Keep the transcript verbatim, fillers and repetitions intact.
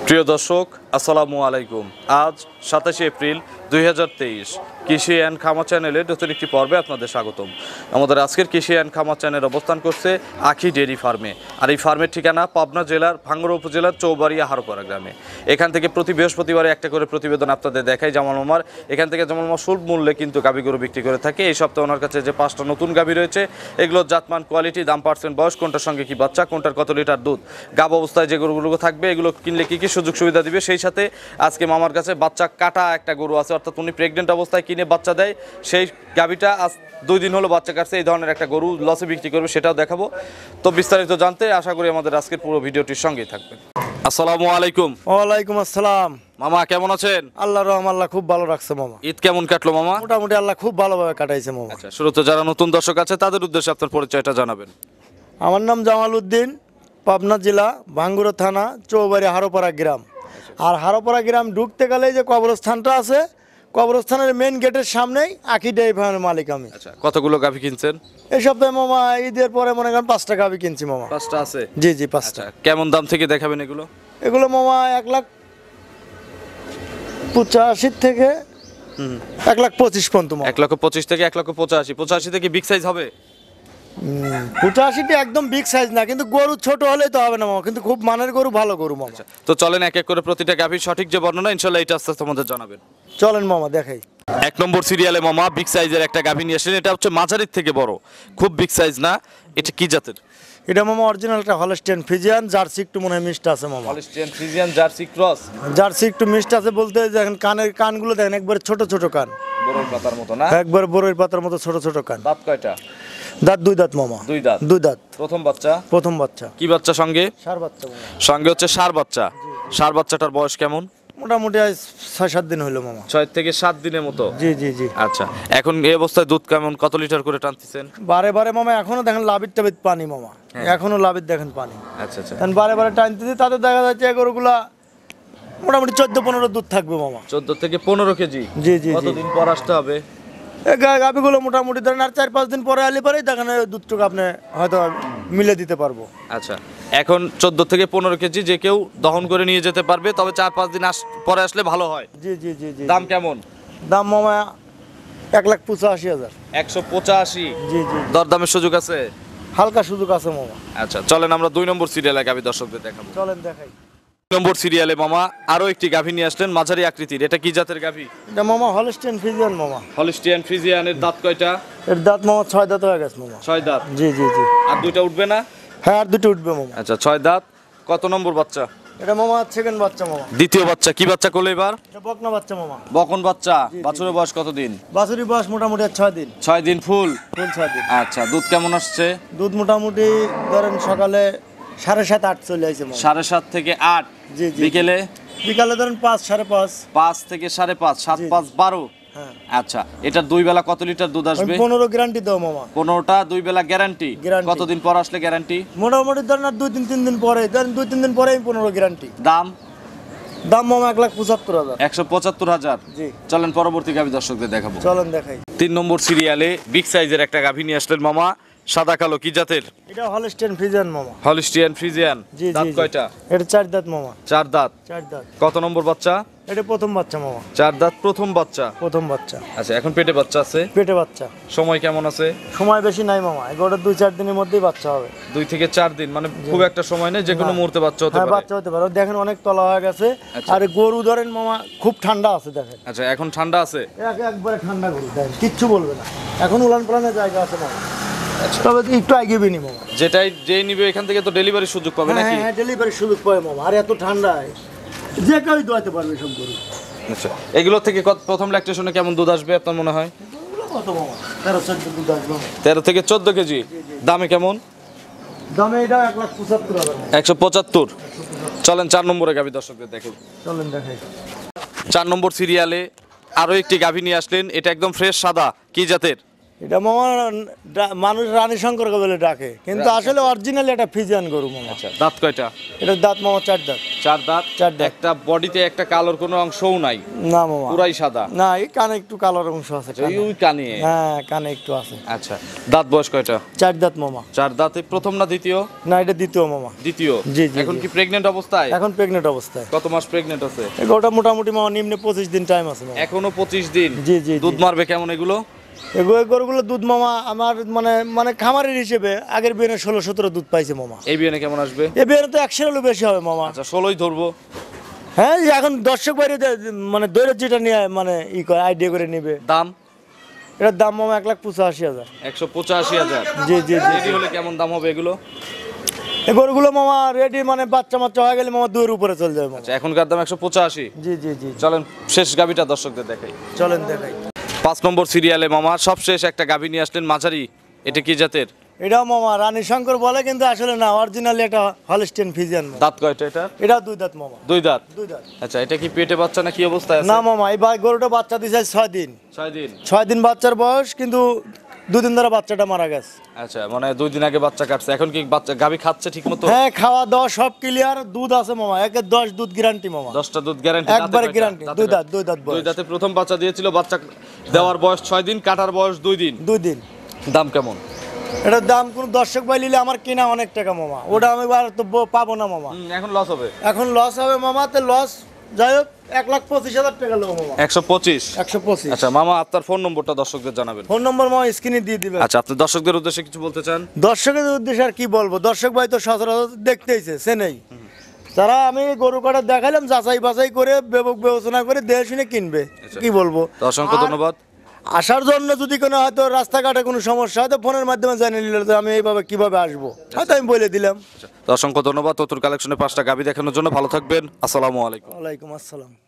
প্রিয় দর্শক আসসালামু আলাইকুম। আজ সাতাশে এপ্রিল দুই হাজার তেইশ কৃষি অ্যান্ড খামার চ্যানেলের নতুন একটি পর্বে আপনাদের স্বাগতম। আমাদের আজকের কৃষি অ্যান্ড খামার চ্যানেল অবস্থান করছে আখি ডেয়ারি ফার্মে। আর এই ফার্মের ঠিকানা পাবনা জেলার ভাঙ্গুড়া উপজেলার চৌবাড়িয়া হারোপাড়া গ্রামে। এখান থেকে প্রতি বৃহস্পতিবারে একটা করে প্রতিবেদন আপনাদের দেখাই জামাল মামার। এখান থেকে জামাল মামা সুলভ মূল্যে কিন্তু গাভী গরু বিক্রি করে থাকে। এই সপ্তাহে ওনার কাছে যে পাঁচটা নতুন গাভী রয়েছে, এগুলোর জাতমান, কোয়ালিটি, দাম, পার্সেন্ট, বয়স, কোনটার সঙ্গে কি বাচ্চা, কোনটার কত লিটার দুধ, গাভ অবস্থায় যে গরুগুলো থাকবে, এগুলো কিনলে কি কি সুযোগ সুবিধা দিবে, সেই সাথে আজকে মামার কাছে বাচ্চা কাটা একটা গরু আছে, অর্থাৎ উনি প্রেগনেন্ট অবস্থায় কিনে বাচ্চা দেয়, সেই গাভীটা আজ দুই দিন হলো বাচ্চা কাটছে, এই ধরনের একটা গরু লসে বিক্রি করবে, সেটাও দেখাবো। তো বিস্তারিত জানতে আশা করি আমাদের আজকের পুরো ভিডিওটির সঙ্গেই থাকবেন। আসসালামু আলাইকুম। ওয়ালাইকুম আসসালাম। মামা কেমন আছেন? আল্লাহর রহম, আল্লাহ খুব ভালো রাখছে মামা। ঈদ কেমন কাটলো মামা? মোটামুটি আল্লাহ খুব ভালোভাবে কাটাইছে মামা। আচ্ছা, শুরুতে যারা নতুন দর্শক আছে তাদের উদ্দেশ্যে আপনার পরিচয়টা জানাবেন। আমার নাম জামাল উদ্দিন, পাবনা জেলা ভাঙ্গুড়া থানা চৌবাড়ি হারোপাড়া গ্রাম। আর হারোপাড়া গ্রাম ঢুকতে গেলে যে কবরস্থানটা আছে, কবরস্থানের মেইন গেটের সামনেই আখি ডেয়ারি ফার্মের মালিক আমি। আচ্ছা, কতগুলো গাভী কিনছেন এই সপ্তাহে মামা? ঈদের পরে মনে করেন পাঁচটা গাভী কিনছি মামা। পাঁচটা আছে? জি জি পাঁচটা। কেমন দাম থেকে দেখাবেন এগুলো? এগুলো মামা এক লাখ পঁচাশি থেকে এক লাখ পঁচিশ পর্যন্ত। এক লক্ষ পঁচিশ থেকে এক লক্ষ পঁচাশি। পঁচাশি থেকে বিগ সাইজ হবে? পঁচাশিটি একদম বিগ সাইজ না, কিন্তু গরু ছোট হলেই তো হবে না মামা, কিন্তু খুব মানের গরু, ভালো গরু মামা। তো চলেন এক এক করে প্রতিটা গাভীর সঠিক যে বর্ণনা, ইনশাল্লাহ এটা আস্তে আস্তে আমাদের জানাবেন। চলেন মামা দেখাই। এক নম্বর সিরিয়ালে মামা বিগ সাইজের একটা গাভী নিয়ে আসলেন। এটা হচ্ছে মাঝারির থেকে বড়, খুব বিগ সাইজ না। এটা কি জাতের? এটা মামা অরিজিনালটা হলস্টেইন ফ্রিজিয়ান, জার্সি একটু মনে হয় মিষ্টি আছে মামা। Holstein Friesian Jersey cross. Jersey একটু মিষ্টি আছে বলতে দেখেন কানের কানগুলো দেখেন একবারে ছোট ছোট কান, বড়র পাতার মতো না? একবার বড়ের পাতার মতো ছোট ছোট কান। দাঁত কয়টা? দাঁত দুই দাঁত মামা। দুই দাঁত? দুই দাঁত। প্রথম বাচ্চা? প্রথম বাচ্চা। কি বাচ্চা সঙ্গে? ষাঁড় বাচ্চা মামা। সঙ্গে হচ্ছে ষাঁড় বাচ্চা। ষাঁড় বাচ্চাটার বয়স কেমন? মোটামুটি আজ ছয় সাত দিন হইলো মামা। ছয় থেকে সাত দিনের মতো? জি জি জি। আচ্ছা, এখন এই অবস্থায় দুধ কেমন, কত লিটার করে টানতেছেন? বারে বারে মামা এখনো দেখেন লাভির টাবির পানি মামা, এখনো লাভির দেখেন পানি। আচ্ছা আচ্ছা। বারে বারে টানতেছি, তাদের দেখা যাচ্ছে গরুগুলা মোটামুটি চোদ্দ পনেরো দুধ থাকবে মামা। চোদ্দ থেকে পনেরো কেজি? জি জি। কতদিন পর আসতে হবে? এই গাভিগুলো মোটামুটি ধরেন আর চার পাঁচ দিন পরে আলি পরেই দেখেন দুধটুকু আপনি হয়তো মিলে দিতে পারবো। আচ্ছা, এখন চোদ্দ থেকে পনেরো কেজি যে কেউ দহন করে নিয়ে যেতে পারবে, তবে চার পাঁচ দিন আস পরে আসলে ভালো হয়। জি জি জি জি। দাম কেমন? দাম মামা এক লাখ পঁচাশি হাজার। একশো পঁচাশি? জি জি। দরদামের সুযোগ আছে? হালকা সুযোগ আছে মামা। আচ্ছা, চলেন আমরা দুই নম্বর সিরিয়ালে গাভী দর্শকদের দেখাবো। চলেন দেখাই। দুই নম্বর সিরিয়ালে মামা আরো একটি গাভী নিয়ে আসলেন, মাঝারি আকৃতির। এটা কি জাতের গাভী? এটা মামা হলস্টেইন ফ্রিজিয়ান মামা। হলস্টিয়ান ফ্রিজিয়ানের দাঁত কয়টা? এর দাঁত মামা ছয় দাঁত হয়ে গেছে মামা। ছয় দাঁত? জি জি জি। আর দুইটা উঠবে না? হ্যাঁ, আর দুটো উঠবে মামা। আচ্ছা, ছয় দাঁত। কত নম্বর বাচ্চা? এটা মামা সেকেন্ড বাচ্চা মামা। দ্বিতীয় বাচ্চা। কি বাচ্চা করলো এবার? এটা বকনা বাচ্চা মামা। বকন বাচ্চা। বাছুরের বয়স কতদিন? বাছুরির বয়স মোটামুটি ছয় দিন। ছয় দিন ফুল? ফুল ছয় দিন। আচ্ছা, দুধ কেমন আসছে? দুধ মোটামুটি ধরেন সকালে সাড়ে সাত আট চলে আসে মামা। সাড়ে সাত থেকে আট? জি জি। বিকেলে? বিকালে ধরেন পাঁচ সাড়ে পাঁচ। পাঁচ থেকে সাড়ে পাঁচ, সাত পাঁচ বারো। হ্যাঁ। আচ্ছা, এটা দুই বেলা কত লিটার দুধ আসবে? পনেরো গ্যারান্টি দাও মামা। পনেরোটা দুই বেলা গ্যারান্টি? Guarantee। কতদিন পর আসলে গ্যারান্টি? মোটামুটি ধরেন আর দুই তিন তিন দিন পরে, ধরেন দুই তিন দিন পরে পনেরো গ্যারান্টি। দাম? দাম মামা এক লাখ পঁচাত্তর হাজার। একশো পঁচাত্তর হাজার? জি। চলেন পরবর্তী গাভী দর্শকদের দেখাবো। চলেন দেখাই। তিন নম্বর সিরিয়ালে বিগ সাইজের একটা গাভী নিয়ে আসলেন মামা, সাদা কালো। কি জাতের? এটা হলস্টেইন ফ্রিজিয়ান মামা। Holstein Friesian. জি দাঁত জি। কয়টা? এটা চার দাঁত মামা। চার দাঁত? চার দাঁত। কত নম্বর বাচ্চা? এটা প্রথম বাচ্চা মামা। চার দাঁত, প্রথম বাচ্চা? প্রথম বাচ্চা। আচ্ছা, এখন পেটে বাচ্চা আছে? পেটে বাচ্চা। সময় কেমন আছে? সময় বেশি নাই মামা, এগারোটা দুই চার দিনের মধ্যেই বাচ্চা হবে। দুই থেকে চার দিন, মানে খুব একটা সময় নেই, যে কোনো মুহূর্তে বাচ্চা হতে হ্যাঁ, পারে। বাচ্চা হতে পারে। দেখেন অনেক তলা হয়ে গেছে। আচ্ছা। আর গরু ধরেন মামা খুব ঠান্ডা আছে দেখেন। আচ্ছা, এখন ঠান্ডা আছে? এক একবারে ঠান্ডা গরু দেখেন, কিচ্ছু বলবে না। এখন উলান পালানের জায়গা আছে মামা। তবে একটু আগে বিনি মামা। যেটাই যেই নিবে এখান থেকে তো ডেলিভারি সুযোগ পাবে নাকি? হ্যাঁ, ডেলিভারি সুযোগ পাবে মামা। আর এত ঠান্ডায় যে কেউই দোয়াতে পারবে সব গরু। আচ্ছা, এগুলো থেকে কত প্রথম ল্যাকটেশনে কেমন দুধ আসবে আপনার মনে হয়? কত মামা? তেরো চোদ্দ দুধ আসবে মামা। তেরো থেকে চোদ্দ কেজি? দামে কেমন? দামে এটা এক লাখ পঁচাত্তর হাজার। একশো পঁচাত্তর? চলেন চার নম্বরে গাভী দর্শকদের দেখে। চলেন দেখাই। চার নম্বর সিরিয়ালে আরো একটি গাভী নিয়ে আসলেন। এটা একদম ফ্রেশ সাদা। কি জাতের? এটা মামা ডা- মানুষ রানী শঙ্কর বলে ডাকে, কিন্তু আসলে অরিজিনাল এটা ফিজিয়ান গরু মামা। আচ্ছা, দাঁত কয়টা? এটা দাঁত মামা চার দাঁত। চার দাঁত। চার দাঁত। একটা বডিতে একটা কালোর কোনো অংশও নাই, না মামা, পুরাই সাদা। না এই কানে একটু কালোর অংশ আছে ওই কানে। ওই কানে। হ্যাঁ কানে একটু আছে। আচ্ছা, দাঁত বয়স কয়টা? চার দাঁত মামা। চার দাঁতে প্রথম না দ্বিতীয়? না এটা দ্বিতীয় মামা। দ্বিতীয়। জি, জি, এখন জি। কি প্রেগন্যান্ট অবস্থায়? এখন প্রেগনেন্ট অবস্থায়। কত মাস প্রেগন্যান্ট আছে? এই গরুটা মোটামুটি মামা নিম্নে পঁচিশ দিন টাইম আছে মামা। এখনো পঁচিশ দিন। জি, জি, জি। দুধ মারবে কেমন এগুলো? এগুলো গরুগুলো দুধ মামা আমার মানে মানে খামারের হিসেবে আগের বিয়ানে ষোলো সতেরো দুধ পাইছে মামা। এই বিয়ানে কেমন আসবে? এই বিয়ানে তো একশো হলো বেশি হবে মামা। আচ্ছা, ষোলোই ধরবো। হ্যাঁ এই এখন দর্শক বাইরে মানে দৈর যেটা নিয়ে মানে ই করে আইডিয়া করে নিবে। দাম? এটার দাম মামা এক লাখ পঁচাশি হাজার। একশো পঁচাশি হাজার। জি জি জি। রেডি হলে কেমন দাম হবে এগুলো? এই গরুগুলো মামা রেডি মানে বাচ্চা মাচ্চা হয়ে গেলে মামা দুইয়ের উপরে চলে যাবে মামা। আচ্ছা, এখনকার দাম একশো পঁচাশি। জি জি জি। চলেন শেষ গাবিটা দর্শকদের দেখাই। চলেন দেখাই। পাঁচ নম্বর সিরিয়ালে মামা সবশেষ একটা গাভী নিয়ে আসলেন মাঝারি, এটা কি জাতের? এটাও মামা রানী শঙ্কর বলে, কিন্তু আসলে না, অরিজিনালি এটা হলস্টেইন ফ্রিজিয়ান মামা। দাঁত কয়টা এটা? এটা দুই দাঁত মামা। দুই দাঁত। দুই দাঁত। আচ্ছা, এটা কি পেটে বাচ্চা না কি অবস্থায় আছে? না মামা এই বা- গরুটা বাচ্চা দিয়েছে ছয় দিন। ছয় দিন। ছয় দিন বাচ্চার বয়স, কিন্তু দুদিন ধরে বাচ্চাটা মারা গেছে। আচ্ছা, মানে দুই দিন আগে বাচ্চা কাটছে, এখন কি বাচ্চা গাভী খাচ্ছে ঠিক মতো? হ্যাঁ খাওয়া দাওয়া সব ক্লিয়ার, দুধ আছে মামা, একে দশ দুধ গ্যারান্টি মামা। দশটা দুধ গ্যারান্টি? একবারে গ্যারান্টি। দুই দাঁত দুই দাঁত দুই বয়স। দাঁতে প্রথম বাচ্চা দিয়েছিল, বাচ্চা দেওয়ার বয়স ছয় দিন, কাটার বয়স দুই দিন। দুই দিন। দাম কেমন? এটার দাম কোনো দর্শক ভাই নিলে আমার কেনা অনেক টাকা মামা, ওটা আমি আর তো ব- পাবো না মামা। হুম, এখন লস হবে। এখন লস হবে মামা, তো লস যাই হোক এক লাখ পঁচিশ হাজার টাকা লোক মামা। একশো পঁচিশ। একশো পঁচিশ। আচ্ছা মামা, আপনার ফোন নম্বরটা দর্শকদের জানাবেন। ফোন নম্বর মামা স্ক্রিনে দিয়ে দিবেন। আচ্ছা, আপনি দর্শকদের উদ্দেশ্যে কিছু বলতে চান? দর্শকের উদ্দেশ্যে আর কি বলবো, দর্শক ভাই তো সচরাচর দেখতেইছে চেনেই, তারা আমি গরু কাটা দেখাইলাম যাচাই বাছাই করে বিবেক বিবেচনা করে দেখে শুনে কিনবে। কি বলবো, তো অসংখ্য আর ধন্যবাদ। আসার জন্য যদি কোনো হয়তো রাস্তাঘাটে কোনো সমস্যা হয় তো ফোনের মাধ্যমে জানিয়ে নিলে তো আমি এইভাবে কিভাবে আসবো হয়তো আমি বলে দিলাম। তো অসংখ্য ধন্যবাদ তোতুর কালেকশনে পাঁচটা গাভী দেখানোর জন্য। ভালো থাকবেন, আসসালামু আলাইকুম। ওয়ালাইকুম আসসালাম।